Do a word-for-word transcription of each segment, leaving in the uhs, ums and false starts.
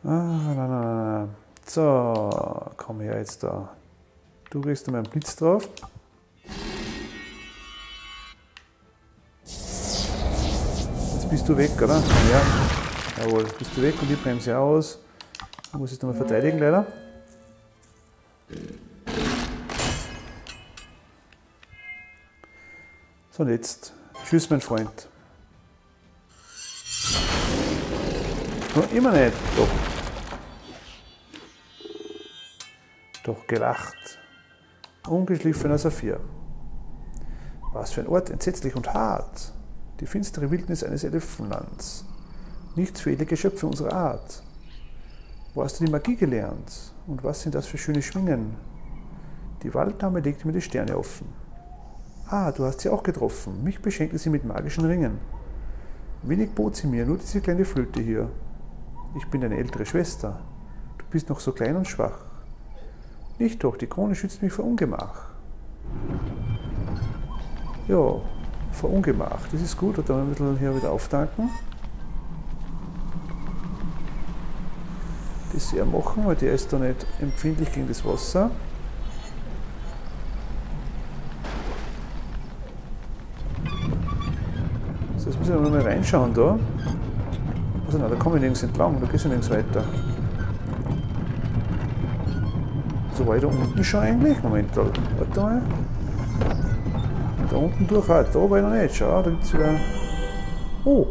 Ah, na, na, na. So, komm her jetzt da. Du kriegst da mal einen Blitz drauf. Jetzt bist du weg, oder? Ja. Jawohl, jetzt bist du weg und ich bremse aus. Ich muss jetzt nochmal verteidigen, leider. So, und jetzt. Tschüss, mein Freund. Noch immer nicht. Doch. Doch gelacht. Ungeschliffener Saphir. Was für ein Ort, entsetzlich und hart. Die finstere Wildnis eines Elfenlands. Nichts für edle Geschöpfe unserer Art. Wo hast du die Magie gelernt? Und was sind das für schöne Schwingen? Die Walddame legte mir die Sterne offen. Ah, du hast sie auch getroffen. Mich beschenkte sie mit magischen Ringen. Wenig bot sie mir, nur diese kleine Flöte hier. Ich bin deine ältere Schwester. Du bist noch so klein und schwach. Nicht doch, die Krone schützt mich vor Ungemach. Ja, vor Ungemach. Das ist gut. Und dann ein bisschen hier wieder auftanken. Das eher machen, weil der ist da nicht empfindlich gegen das Wasser. So, jetzt muss ich noch mal reinschauen da. Also nein, da komme ich nirgends entlang, da geht es ja nirgends weiter. So war ich da unten schon eigentlich? Moment, da, warte mal. Da unten durch, ah, da war ich noch nicht, schau, da gibt es wieder... Oh!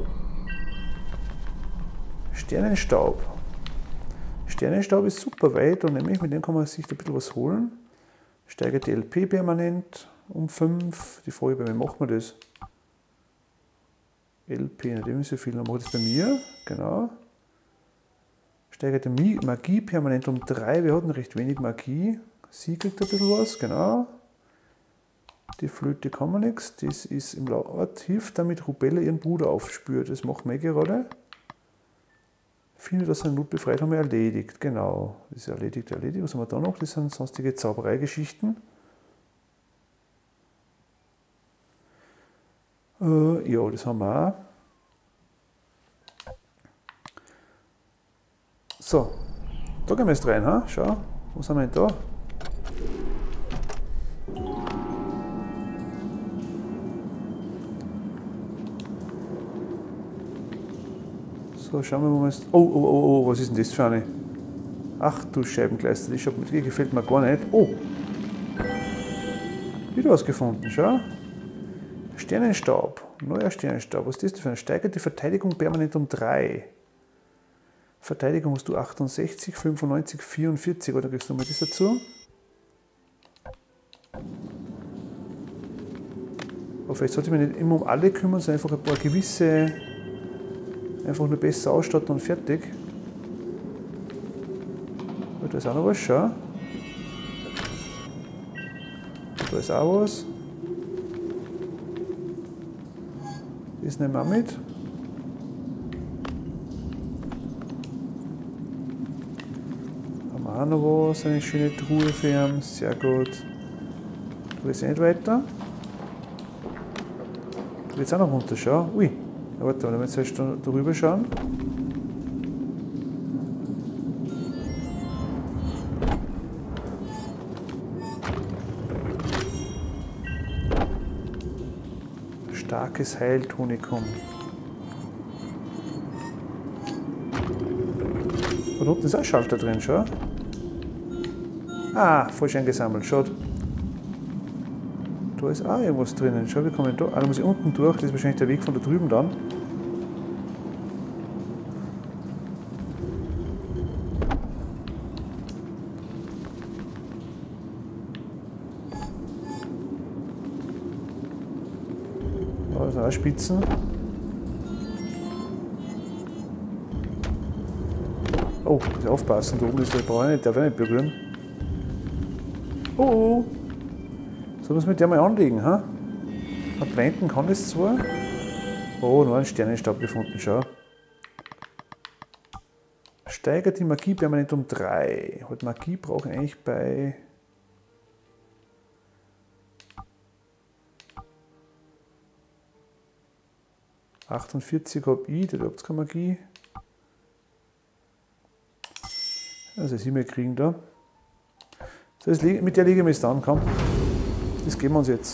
Sternenstaub. Sternenstaub ist super weit und nämlich mit dem kann man sich da ein bisschen was holen. Steigert die L P permanent um fünf. Die Frage, bei wem macht man das? L P, nicht immer so viel, dann mache ich das bei mir, genau. Steigert die Magie permanent um drei. Wir hatten recht wenig Magie. Sie kriegt ein bisschen was, genau. Die Flöte kann man nichts. Das ist im Ort, hilft damit Rubella ihren Bruder aufspürt. Das macht man gerade. Viele, das sind Not befreit, haben wir erledigt. Genau, das ist erledigt, erledigt. Was haben wir da noch? Das sind sonstige Zaubereigeschichten. Äh, ja, das haben wir auch. So, da gehen wir jetzt rein, ha? Schau, wo sind wir denn da? So, schauen wir mal, wo wir jetzt... Oh, oh, oh, oh, was ist denn das für eine? Ach du Scheibenkleister, die, die gefällt mir gar nicht. Oh! Wieder was gefunden, schau. Sternenstaub, neuer Sternenstaub. Was ist das denn für ein? Steigert die Verteidigung permanent um drei. Verteidigung hast du achtundsechzig, fünfundneunzig, vierundvierzig, oder kriegst du mal das dazu? Aber vielleicht sollte ich mich nicht immer um alle kümmern, sondern einfach ein paar gewisse einfach nur besser ausstatten und fertig. Da ist auch noch was, schau. Da ist auch was. Das nehmen wir auch mit. Haben wir auch noch was, eine schöne Truhe für ihn, sehr gut. Da ist nicht weiter. Da wird es auch noch runter, schau. Ui, ja, warte, wenn wir jetzt erst da rüber schauen. Starkes Heiltonikum. Und unten ist auch ein Schalter drin, schau. Ah, falsch eingesammelt, schaut. Da ist auch irgendwas drinnen. Schau, wir kommen da. Ah, da muss ich unten durch, das ist wahrscheinlich der Weg von da drüben dann. Da sind auch Spitzen. Oh, muss ich aufpassen, da oben ist der Braun, darf ich nicht berühren. Oh, oh. So muss man mit der mal anlegen, ha? Blenden kann das zwar. Oh, noch einen Sternenstaub gefunden, schau. Steigert die Magie permanent um drei. Halt Magie brauche ich eigentlich bei... achtundvierzig habe ich, da habt ihr keine Magie. Also das E-Mail kriegen da. So, das, mit der legen wir es dann, komm. Das geben wir uns jetzt.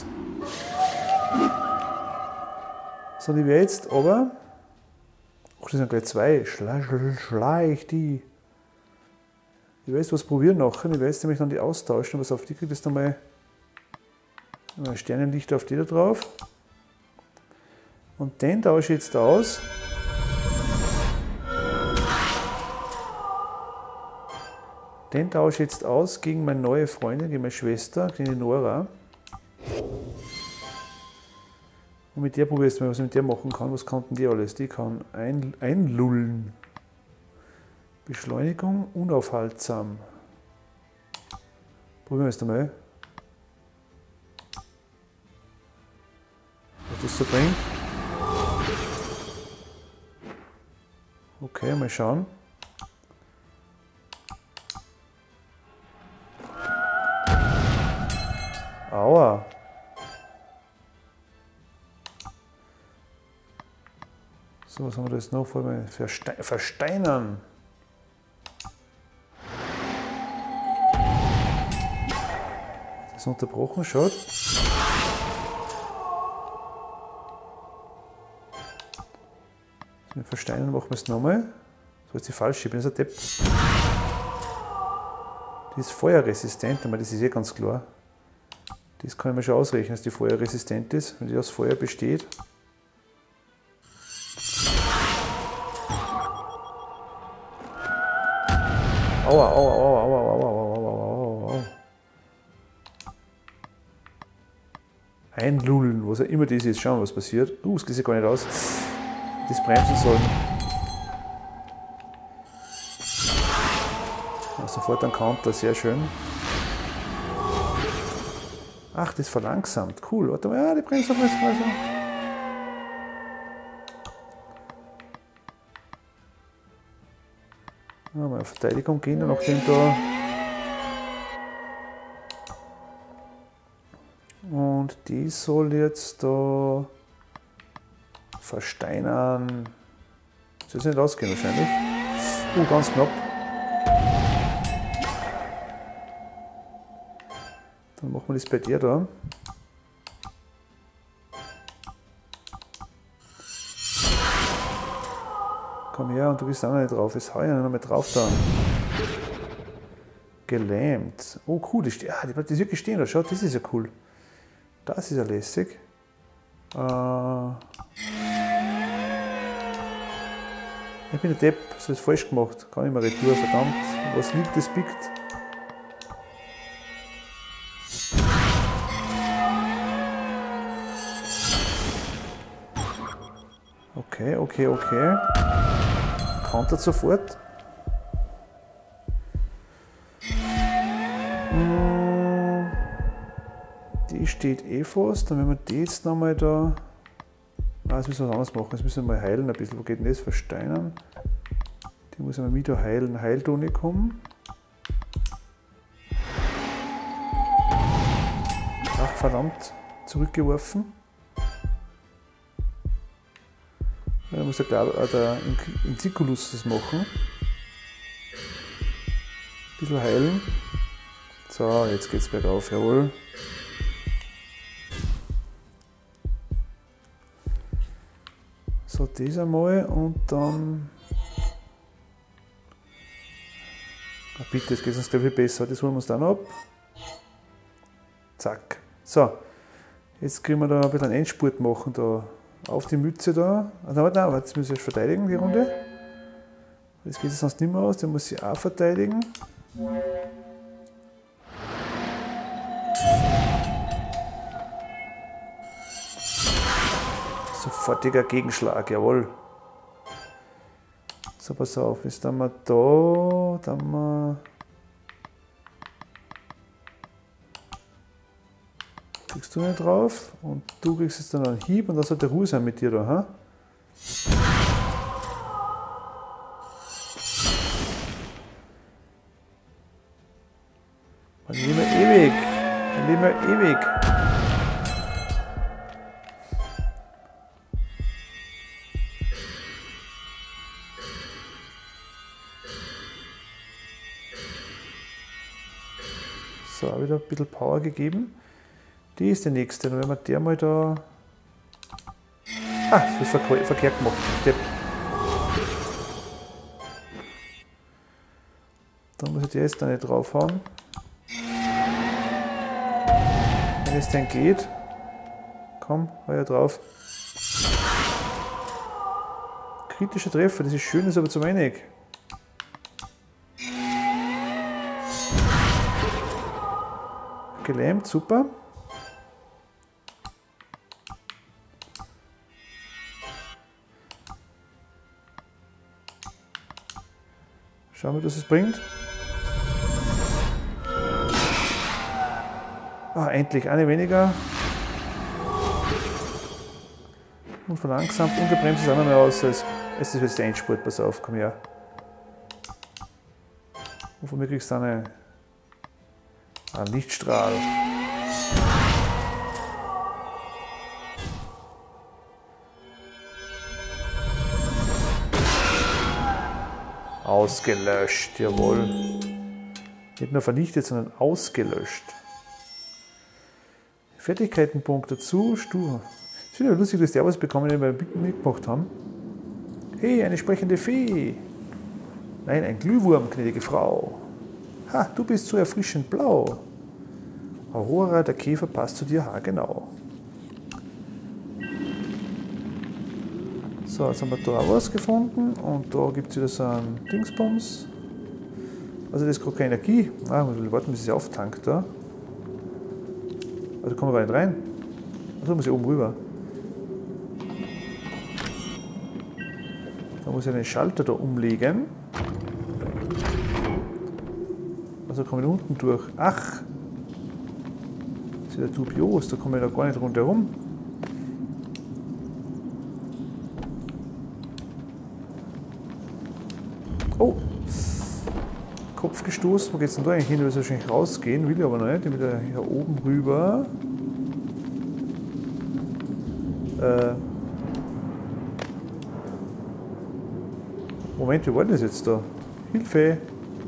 So, die wäre jetzt aber. Ach, das sind gleich zwei. Schleich, schleich die. Ich werde jetzt was probieren nachher. Ich werde jetzt nämlich dann die austauschen. Was auf die kriegt, das dann mal Sternenlicht auf die da drauf. Und den tausche ich jetzt aus. Den tausche ich jetzt aus gegen meine neue Freundin, gegen meine Schwester, gegen die Nora. Und mit der probiere ich jetzt mal, was ich mit der machen kann. Was kann denn die alles? Die kann ein, einlullen. Beschleunigung, unaufhaltsam. Probieren wir es einmal. Was das so bringt. Okay, mal schauen. Aua. So, was haben wir das noch vor mir? Verste versteinern. Das ist unterbrochen, schaut. Mit Versteinern machen wir es nochmal. So ist die falsche, ich bin so ein Depp. Die ist feuerresistent, aber das ist eh ganz klar. Das kann ich mir schon ausrechnen, dass die feuerresistent ist, wenn die aus Feuer besteht. Aua, aua, aua, aua, aua, aua, aua, aua, aua. Einlullen, was auch immer das ist. Schauen wir, was passiert. Uh, das geht ja gar nicht aus. Das bremsen sollen. Ja, sofort ein Counter, sehr schön. Ach, das verlangsamt. Cool. Warte mal, ja, die Bremse mal so. Ja, mal auf Verteidigung gehen, dann nachdem da. Und die soll jetzt da versteinern. Das soll nicht ausgehen wahrscheinlich. Uh, ganz knapp. Dann machen wir das bei dir da. Komm her, und du bist auch noch nicht drauf. Jetzt hau ich noch mal drauf da. Gelähmt. Oh cool, die, ja, die bleibt wirklich stehen. Da. Schaut, das ist ja cool. Das ist ja lässig. Äh ich bin der Depp, das ist falsch gemacht. Kann ich mal retour, verdammt. Was liegt, das biegt. Okay, okay, okay. Countert sofort. Die steht eh fast. Dann werden wir die jetzt nochmal da. Ah, jetzt müssen wir was anderes machen. Jetzt müssen wir mal heilen ein bisschen. Wo geht denn das? Versteinern. Die muss ich mal wieder heilen. Heiltonikum. Ach, verdammt. Zurückgeworfen. Da muss der, der Inzikulus das machen. Ein bisschen heilen. So, jetzt geht's bergauf, jawohl. So, das einmal und dann. Ah, bitte, jetzt geht es uns gleich viel besser. Das holen wir uns dann ab. Zack. So, jetzt können wir da ein bisschen einen Endspurt machen. Da auf die Mütze da. Also, nein, nein, jetzt müssen wir verteidigen, die Runde. Das geht sonst nicht mehr aus, den muss ich auch verteidigen. Sofortiger Gegenschlag, jawohl. So, pass auf, jetzt haben wir da, dann haben wir. Kriegst du nicht drauf und du kriegst jetzt dann einen Hieb und das hat der Ruhe sein mit dir da, ha? Dann leben wir ewig, dann leben wir ewig. So, wieder ein bisschen Power gegeben. Die ist die nächste. Und wenn wir der mal da... Ah, das ist verke verkehrt gemacht. Stepp. Da muss ich die jetzt da nicht draufhauen. Wenn es denn geht. Komm, hau ja drauf. Kritischer Treffer, das ist schön, ist aber zu wenig. Gelähmt, super. Schauen wir, was es bringt. Ah, endlich eine weniger. Und verlangsamt, ungebremst ist auch noch mehr aus. Es ist jetzt der Endspurt, pass auf, komm her. Und von mir kriegst du eine, einen Lichtstrahl. Ausgelöscht, jawohl. Nicht nur vernichtet, sondern ausgelöscht. Fertigkeitenpunkt dazu, Stufe. Es ist wieder lustig, dass die auch was bekommen, die wir mitgemacht haben. Hey, eine sprechende Fee. Nein, ein Glühwurm, gnädige Frau. Ha, du bist so erfrischend blau. Aurora, der Käfer passt zu dir haargenau. So, jetzt haben wir da auch was gefunden und da gibt es wieder so einen Dingsbums. Also das ist gerade keine Energie. Ah, ich muss warten, bis es auftankt da. Also kommen wir gar nicht rein. Also muss ich oben rüber. Da muss ich den Schalter da umlegen. Also komme ich unten durch. Ach! Das ist ja dubios, da komme ich da gar nicht rundherum. Oh! Kopf gestoßen. Wo geht es denn da eigentlich hin? Ich will wahrscheinlich rausgehen, will ich aber noch nicht. Ich will da hier oben rüber. Äh. Moment, wie war denn das jetzt da? Hilfe!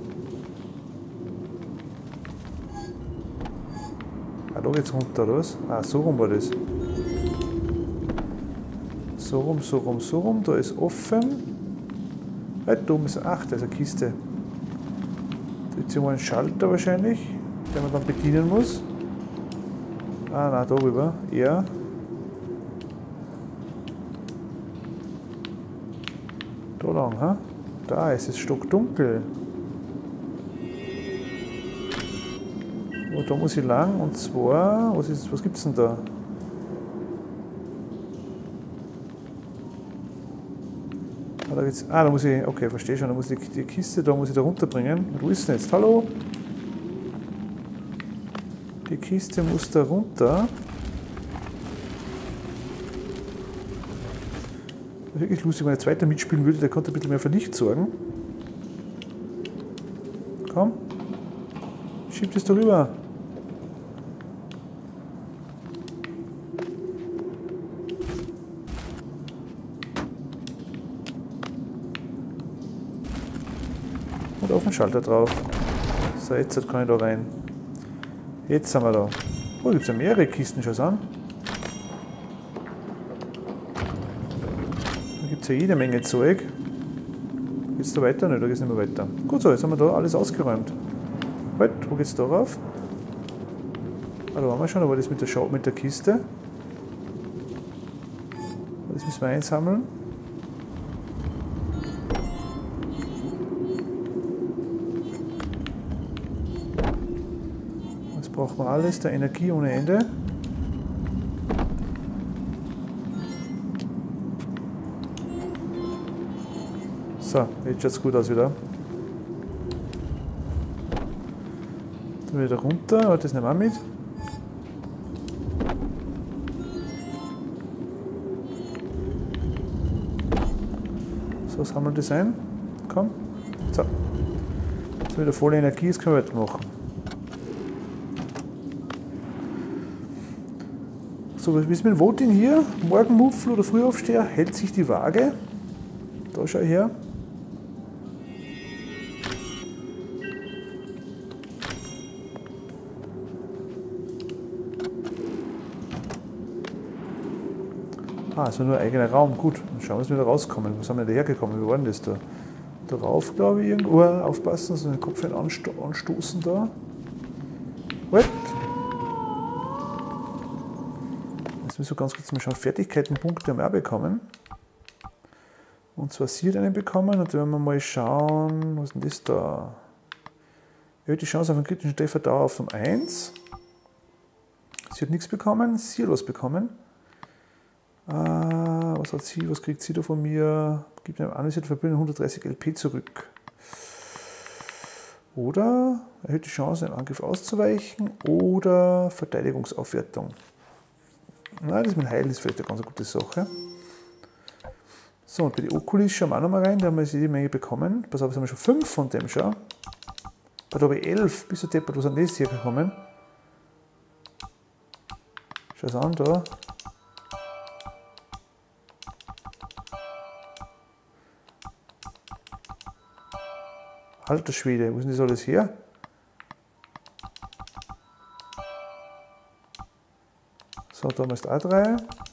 Ah, da geht's runter, oder was? Ah, so rum war das. So rum, so rum, so rum. Da ist offen. Halt, da oben ist. Ach, da ist eine Kiste. Da ist immer ein Schalter wahrscheinlich, den man dann bedienen muss. Ah, nein, darüber. Ja. Da lang, ha? Da ist es stockdunkel. Oh, da muss ich lang und zwar, was, ist, was gibt's denn da? Ah, da geht's, ah, da muss ich, okay, verstehe schon, da muss ich die Kiste, da muss ich da runterbringen. Wo ist denn jetzt? Hallo? Die Kiste muss da runter. Wirklich lustig, wenn ein zweiter mitspielen würde, der konnte ein bisschen mehr für Licht sorgen. Komm. Schieb das da rüber. Und auf den Schalter drauf. So, jetzt kann ich da rein. Jetzt sind wir da. Oh, da gibt es ja mehrere Kisten schon an. Da gibt es ja jede Menge Zeug. Geht es da weiter? Nein, da geht es nicht mehr weiter. Gut so, jetzt haben wir da alles ausgeräumt. Halt, wo geht's da rauf? Ah, da waren wir schon, aber das mit der, Schau mit der Kiste. Das müssen wir einsammeln. Jetzt brauchen wir alles, der Energie ohne Ende. So, jetzt schaut es gut aus wieder. Dann wieder runter, das nehmen wir mit. So, sammeln das ein. Komm. So. Jetzt wieder volle Energie, das können wir weitermachen. So, wie ist mit dem Voting hier? Morgenmuffel oder Frühaufsteher? Hält sich die Waage? Da schau ich her. Ah, es war nur ein eigener Raum. Gut, dann schauen wir, dass wir da rauskommen. Wo sind wir denn hergekommen? Wie war denn das da? Darauf, glaube ich, irgendwo. Aufpassen, so den Kopf ansto anstoßen da. What? Jetzt müssen wir ganz kurz mal schauen. Fertigkeitenpunkte haben wir auch bekommen. Und zwar sie hat einen bekommen. Und dann werden wir mal schauen, was ist denn das da? Erhöht die Chance auf einen kritischen Treffer Dauer auf um eins. Sie hat nichts bekommen. Sie hat was bekommen. Äh, was hat sie? Was kriegt sie da von mir? Gibt einem anvisierten Verbündeten hundertdreißig L P zurück. Oder erhöht die Chance, einem Angriff auszuweichen. Oder Verteidigungsaufwertung. Na, das mit Heilen ist vielleicht eine ganz gute Sache. So, und bei den Okulis schauen wir auch nochmal rein. Da haben wir jede Menge bekommen. Pass auf, jetzt haben wir schon fünf von dem schon. Da habe ich elf. Bis zu deppert, wo sind das hier gekommen? Schau es an, da. Alter Schwede, wo ist denn das alles her? So, da haben wir jetzt auch drei.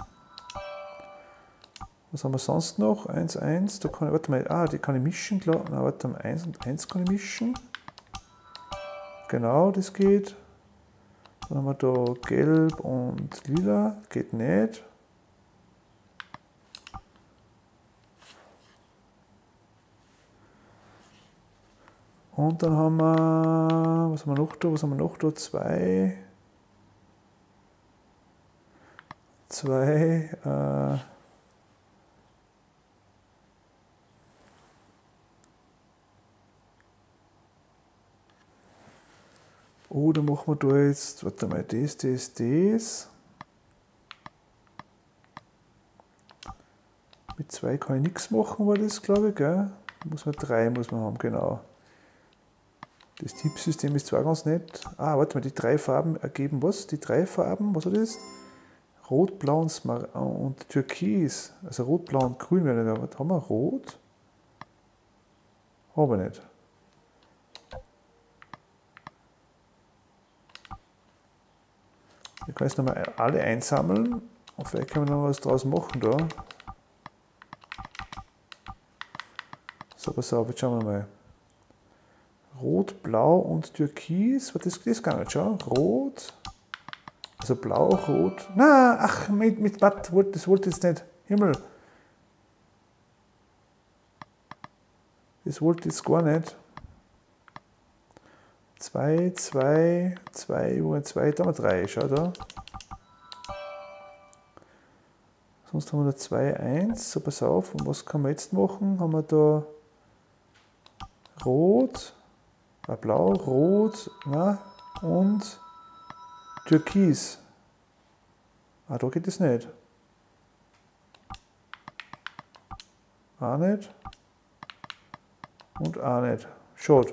Was haben wir sonst noch? eins, eins, da kann ich, warte mal, ah, die kann ich mischen, klar. Na, warte mal, eins und eins kann ich mischen. Genau, das geht. Dann haben wir da gelb und lila, geht nicht. Und dann haben wir, was haben wir noch da, was haben wir noch da, zwei, zwei, äh, oh, dann machen wir da jetzt, warte mal, das, das, das. Mit zwei kann ich nichts machen, war das, glaube ich, gell? Muss man drei muss man haben, genau. Das Tippsystem ist zwar ganz nett. Ah, warte mal, die drei Farben ergeben was? Die drei Farben, was war das? Rot, Blau und, Smar und Türkis. Also Rot, Blau und Grün werden wir. Was haben wir? Rot? Haben wir nicht. Wir können jetzt nochmal alle einsammeln und vielleicht können wir noch was draus machen da. So, pass auf, jetzt schauen wir mal. Rot, Blau und Türkis. Was ist das gar nicht schon? Rot. Also Blau, Rot. Na, ach, mit, mit was? Das wollte ich jetzt nicht. Himmel. Das wollte ich jetzt gar nicht. zwei, zwei, zwei, zwei, da haben wir drei. Schau da. Sonst haben wir da zwei, eins. So, pass auf. Und was kann man jetzt machen? Haben wir da Rot. Blau, Rot, na, und Türkis. Ah, da geht es nicht. Auch nicht. Und auch nicht. Schaut.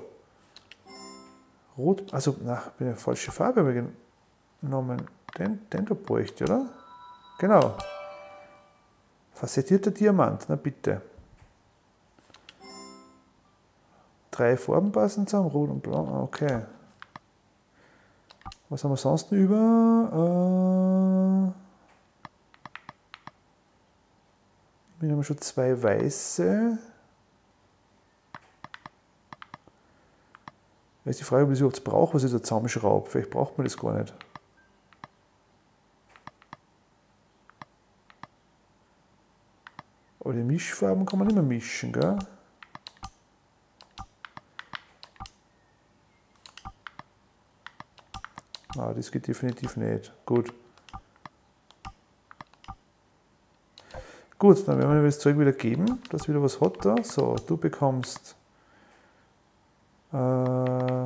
Rot, also, na, bin ja falsche Farbe genommen. Den, den da bräuchte ich, oder? Genau. Facettierter Diamant, na bitte. Drei Farben passen zusammen, Rot und Blau, okay. Was haben wir sonst noch über? Äh, wir haben schon zwei weiße. Da ist die Frage, ob ich das überhaupt brauche, was ist ein Zaumschraub? Vielleicht braucht man das gar nicht. Aber die Mischfarben kann man nicht mehr mischen, gell? Ah, das geht definitiv nicht. Gut. Gut, dann werden wir das Zeug wieder geben, dass wieder was hat da. So, du bekommst äh,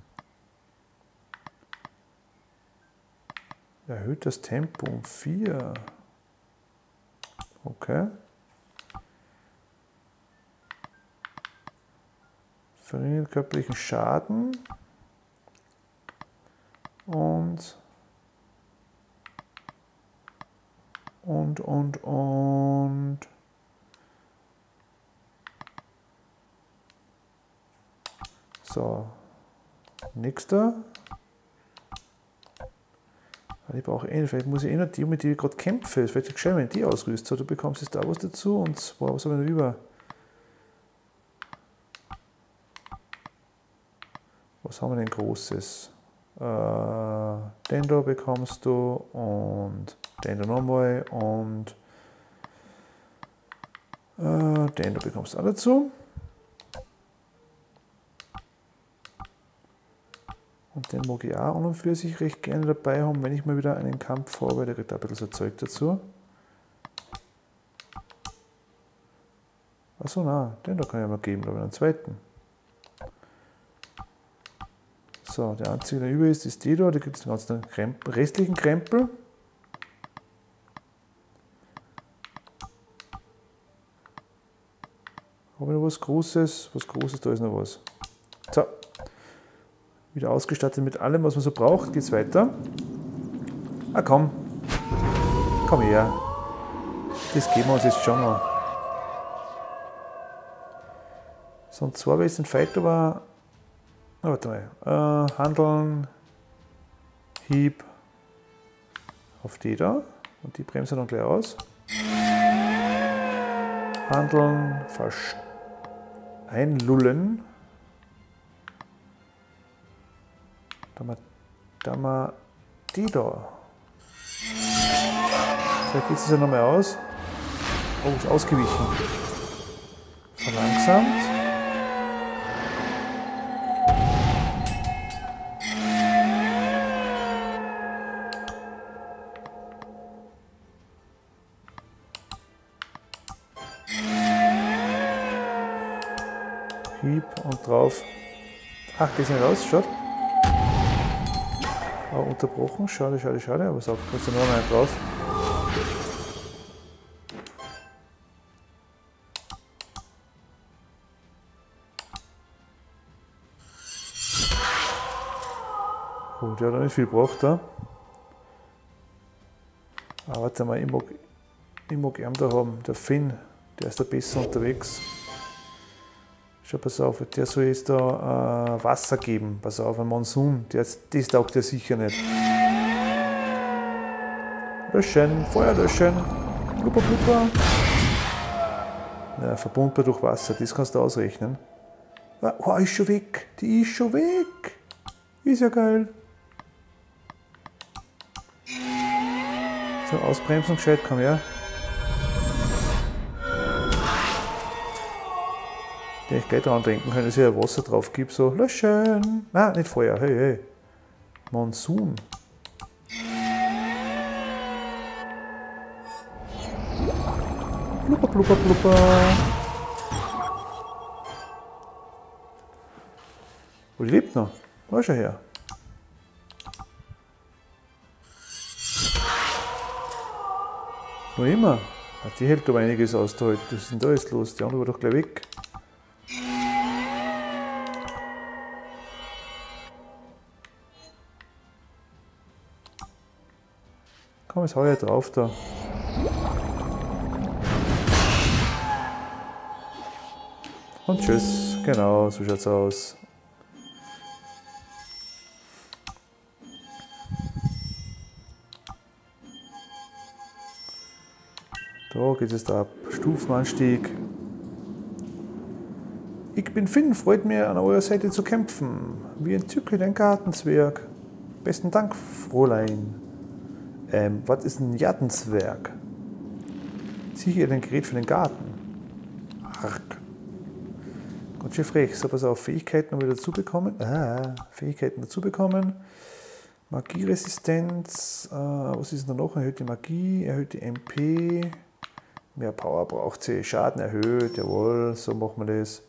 erhöht das Tempo um vier. Okay. Verringert körperlichen Schaden. Und, und, und, und. So, nächster. Ich brauche eh, vielleicht muss ich eh noch die, mit die ich gerade kämpfe. Vielleicht gescheit, wenn ich die ausrüste. So, du bekommst jetzt da was dazu und zwar, was haben wir noch über? Was haben wir denn Großes? Äh, den da bekommst du und den da nochmal und äh, den da bekommst du auch dazu. Und den mag ich auch an und für sich recht gerne dabei haben, wenn ich mal wieder einen Kampf habe, der kriegt auch ein bisschen so Zeug dazu. Achso, nein, den da kann ich mal geben, glaube ich, einen zweiten. So, der einzige, der über ist, ist die da, da gibt es den ganzen Krempel, restlichen Krempel. Habe ich noch was Großes? Was Großes, da ist noch was. So. Wieder ausgestattet mit allem, was man so braucht. Geht's weiter. Ah komm. Komm her. Das geben wir uns jetzt schon noch. So, und zwar, weil es ein Fight aber. Na, warte mal. Äh, handeln. Hieb. Auf die da. Und die bremsen dann gleich aus. Handeln. Versch einlullen. Da haben wir, da haben wir die da. Vielleicht geht es ja nochmal aus. Oh, ist ausgewichen. Verlangsamt. Hieb und drauf. Ach, geht es nicht raus, schaut. Oh, unterbrochen, schade, schade, schade, aber so, kannst du noch mal drauf. Oh, der hat auch nicht viel gebraucht da. Aber warte mal, ich mag, ich mag ihn da haben, der Finn, der ist da besser unterwegs. Schau, pass auf, der soll jetzt da äh, Wasser geben. Pass auf, ein Monsun, der, das taugt der sicher nicht. Löschen, Feuer löschen. Blubber, blubber. Ja, verbundbar durch Wasser, das kannst du ausrechnen. Oh, ist schon weg, die ist schon weg. Ist ja geil. So, ausbremsen, gescheit, komm her. Den ich gleich daran denken können, dass ich ja Wasser drauf gebe, so löschen. Nein, nicht Feuer, hey, hey. Monsun. Blubber, blubber, blubber. Wo die lebt noch? Wo ist er her? Noch immer. Die hält aber einiges aus da. Was ist denn da jetzt los? Die andere war doch gleich weg. Komm, jetzt hau ich drauf da. Und tschüss. Genau, so schaut's aus. Da geht es da ab. Stufenanstieg. Ich bin Finn, freut mir an eurer Seite zu kämpfen. Wie entzückend ein Gartenzwerg. Besten Dank, Fräulein. Ähm, was ist ein Gartenzwerg? Sicher ein Gerät für den Garten. Arg. Ganz schön frech. So, pass auf, Fähigkeiten noch wieder dazu bekommen. Ah, Fähigkeiten dazu bekommen. Magieresistenz. Äh, was ist denn da noch? Erhöht die Magie, erhöht die M P. Mehr Power braucht sie. Schaden erhöht, jawohl, so machen wir das.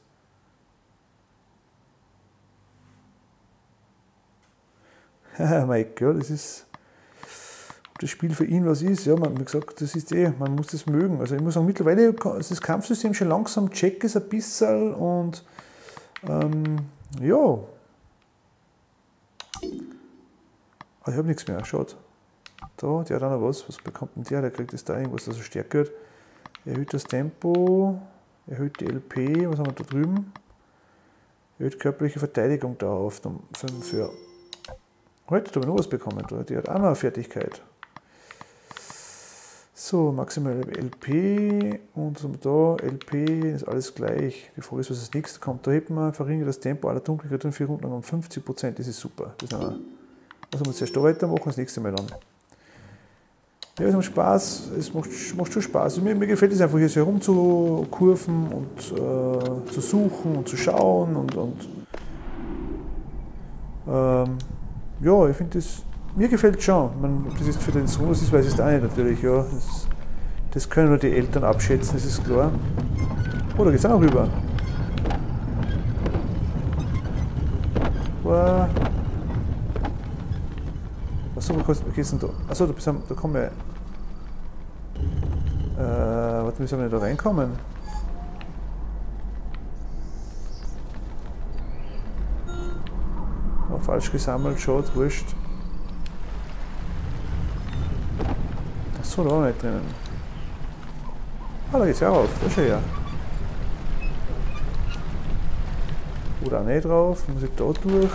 Haha, mein Gott, das ist. Ob das Spiel für ihn was ist, ja, man hat gesagt, das ist eh, man muss das mögen. Also ich muss sagen, mittlerweile ist das Kampfsystem schon langsam, check es ein bisschen und ähm, ja. Aber ich habe nichts mehr, schaut. Da, der hat auch noch was. Was bekommt denn der? Der kriegt jetzt da irgendwas, das so stärker wird. Erhöht das Tempo, erhöht die L P, was haben wir da drüben? Erhöht körperliche Verteidigung da auf fünf, ja. Heute habe ich noch was bekommen, die hat auch noch eine Fertigkeit. So, maximale L P und da L P ist alles gleich. Die Frage ist, was als nächstes kommt. Da hätten wir verringert das Tempo aller Dunkelheit in vier Runden um fünfzig Prozent. Das ist super. Das ist also wir zuerst da weitermachen, das nächste Mal dann. Ja, es macht Spaß, es macht, macht schon Spaß. Also mir, mir gefällt es einfach, hier so herumzukurven und äh, zu suchen und zu schauen und, und ähm, ja, ich finde das. Mir gefällt es schon. Man, ob das jetzt für den Sohn ist, weiß ich auch nicht natürlich. Ja. Das, das können nur die Eltern abschätzen, das ist klar. Oh, da geht es auch noch rüber. Wow. Achso, wo geht's denn da? Achso, da, da kommen wir. Äh, warte, wie sollen wir da reinkommen? Oh, falsch gesammelt, schaut, wurscht. So, da auch nicht drinnen. Ah, da geht's ja rauf, da schau her. Oder auch nicht drauf, muss ich da durch.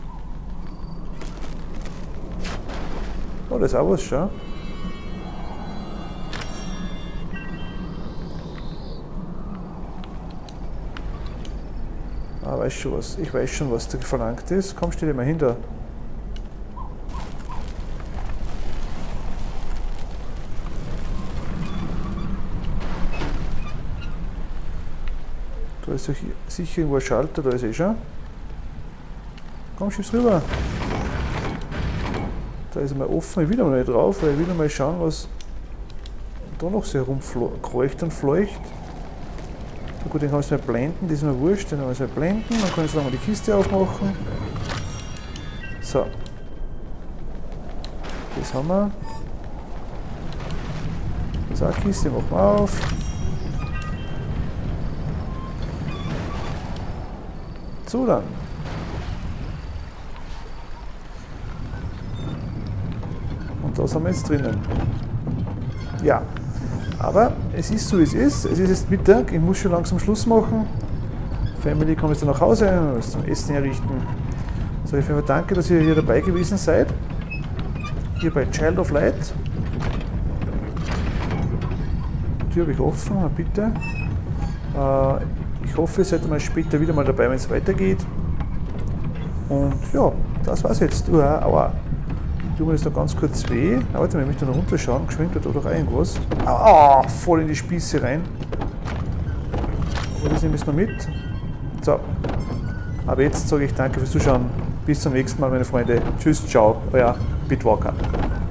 Oh, da ist auch was, schau. Ah, weiß schon was. Ich weiß schon, was da verlangt ist. Komm, stell dir mal hin da. Da ist sicher irgendwo ein Schalter, da ist eh schon. Komm, schieb's rüber. Da ist mal offen, ich will noch nicht drauf, weil ich will noch mal schauen, was da noch so herumkreucht und fleucht. Na gut, den kann ich mal blenden, das ist mir wurscht, den kann ich mal blenden, dann kann ich so lange die Kiste aufmachen. So. Das haben wir. Das ist auch eine Kiste, machen wir auf. So dann. Und das haben wir jetzt drinnen. Ja, aber es ist so wie es ist. Es ist jetzt Mittag, ich muss schon langsam Schluss machen. Family kommt jetzt dann nach Hause, was zum Essen herrichten. So, ich finde danke, dass ihr hier dabei gewesen seid. Hier bei Child of Light. Die Tür habe ich offen, bitte. Äh, Ich hoffe, ihr seid mal später wieder mal dabei, wenn es weitergeht. Und ja, das war's jetzt. Uh, aua. Tun wir jetzt noch ganz kurz weh. Na, warte mal, ich möchte noch runterschauen. Geschwingt da doch irgendwas. Ah, voll in die Spieße rein. Aber das nehme ich noch mit. So. Aber jetzt sage ich danke fürs Zuschauen. Bis zum nächsten Mal, meine Freunde. Tschüss, ciao, euer Bitwalker.